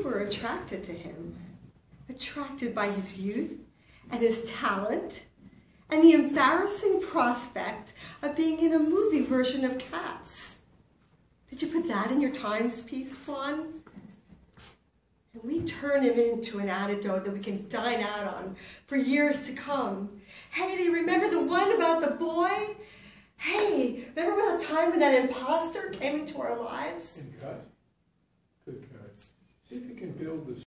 were attracted to him, attracted by his youth and his talent and the embarrassing prospect of being in a movie version of Cats. Did you put that in your Times piece, Fawn? And we turn him into an anecdote that we can dine out on for years to come. Hey, do you remember the one about the boy? Hey, remember the time when that imposter came into our lives? Good cut. Good cut. See if you can build this.